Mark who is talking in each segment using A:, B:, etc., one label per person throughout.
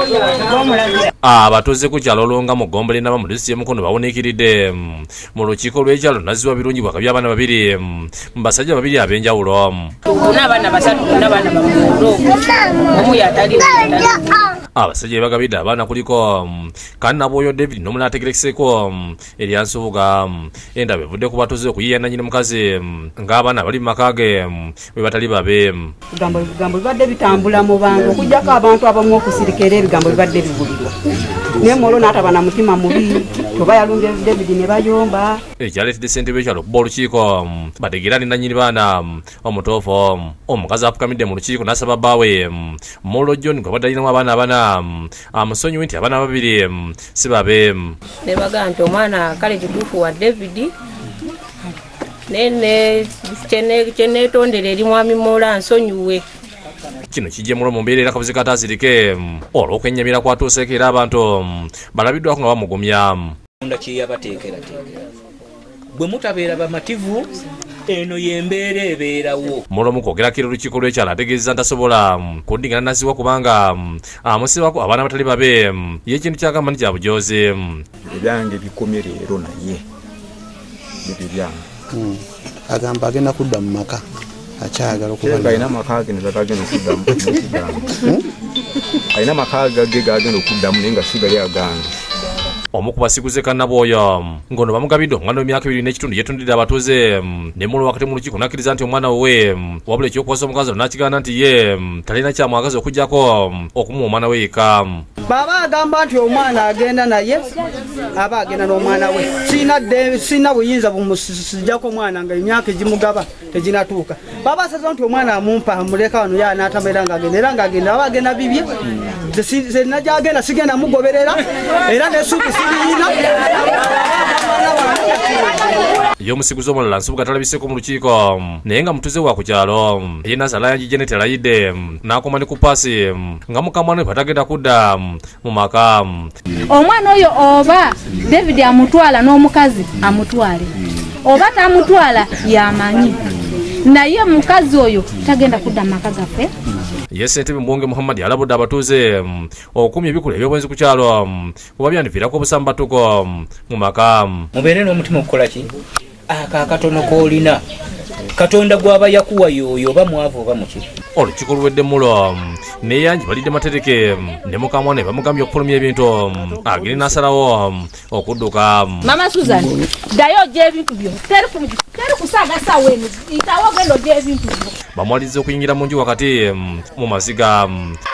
A: abatuuze ku kyalo Olonga mu Ggombole n'abamu disitulikiti y'Emukono bawuniikiridde mu lukiiko lw'ekyalo lunazzibwa birungi bwaka by'abaana babiri mu basajja babiri ab'enjawulo.
B: N'abaana basatu n'abaana bamukulu omu yataliwo.
A: Abasajja be bagabidde abaana kuliko Kannabwoyo David n'omunaategerekeseko Erya Nsubuga. Endaba evudde ku batuuze okuyiiya nannyini mukazi ng'abaana bali mu maka ge bwe batali babe.
C: Ebigambo bibadde bitambula mu bantu okuggyako abantu abamu okusirika era ebigambo bibadde bibulirwa. Naye Molo n'ataba na mutima mubi oba yalumbye David ne bayomba.
A: Ekyaleetedde ssentebe w'ekyalo okuba olukiiko bategeerane nannyini baana omutoofu. Omukazi afukamidde mu lukiiko n'asaba bbaawe Molo John gwe badde alinamu abaana abana amusonyiwe nti abaana babiri si babe.
B: Ne bagaa nti omwana kale kituufu wa David nene kyeneetondera eri mwami Molo nsonyiwe.
A: Kino kijje mulo mu mbeera akabuzi katazirike olw'okwennyamira kwatuuseeko era abantu balabiddwako nga bamugumya.
D: Munda kyeyabateekerateekera bwe mutabeera bamativu eno y'embeera ebeerawo.
A: Molo mu kwogera kiri olukiiko lw'ekyalo ategeezezza ntasobola kuddingana naziwa kubanga amusibako abaana batali babe ye ekintu kyagamba nti kya bujoozi.
E: Ebyange bikomye leero naye ebyo byange
F: agamba agenda kudda mu maka akyagala okuba
E: alina amaka ge negagenda okuddamu alina amaka gage gagenda okuddamu naye nga sigali agange.
A: Omu ku basiguze Kannabwoyo ng'ono bamugabidde omwana w'emyaka 2 n'ekitundu yeetundidde abatuuze ne Molo wakati mu lukiiko n'akkiriza nti omwana we wabula ekyokuwasa omukazi n'akigaana nti ye talina kyamwagaza okuggyako okumuwa omwana we yekka.
C: Baba agamba nti omwana agenda naye aba agenda n'omwana we sina buyinza bumusijjako omwana nga emyaka egimugaba teginatuuka. Baba asazeewo nti omwana amumpa amuleka wano ye anaatama era ng'agenda aba agenda bibye senna gy'agenda sigenda mugoberera era n'essuubi siriina.
A: Ye omusiguzi omulala Nsubuga talabiseeko mu lukiiko naye nga mutuuze wa ku kyalo ye Nazalayanji Janet alayidde n'akoma ne ku paasi nga mukamwana we patagenda kudda mu maka.
G: Omwana oyo oba David amutwala n'omukazi amutwale oba tamutwala yamanyi naye mukazi oyo tagenda kudda mu maka gaffe.
A: Ye ssentebe Mbonge Muhammad alabudde abatuuze okumya ebikulu eby'obwenzi ku kyalo kuba byandiviirako obusambatuko mu maka.
D: Mubeere n'omutima okukola ki akakatono k'olina Katonda gw'aba yakuwa yoyo oba mwavu oba muki.
A: Olukiiko luwedde Mulo ne Yanji balidde matereke ne mukamwana bamugambye okufulumya ebintu agende n'asalawo okudduka.
G: Mama Susan ddayo ogye ebintu byo teri kusaagasa wenu itawo ogenda ogye ebintu byo.
A: Bamwalizza okuyingira mu nju wakati mu maziga.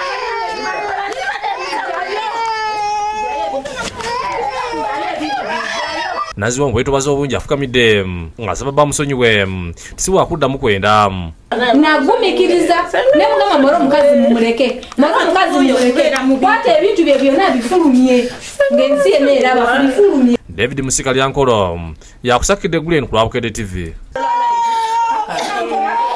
A: Naziwa mbwetobaza obungi afukamidde ng'asaba bamusonyiwe tisiwa akuddamu kwenda.
G: Nagumikiriza ne mugamba Molo omukazi mumuleke kwata ebintu bye byonna bifulumye ng'ensi yenna eraba bifulumye.
A: David Musika Lyankolo yakusakidde eggulu eno ku Lwabukedde TV.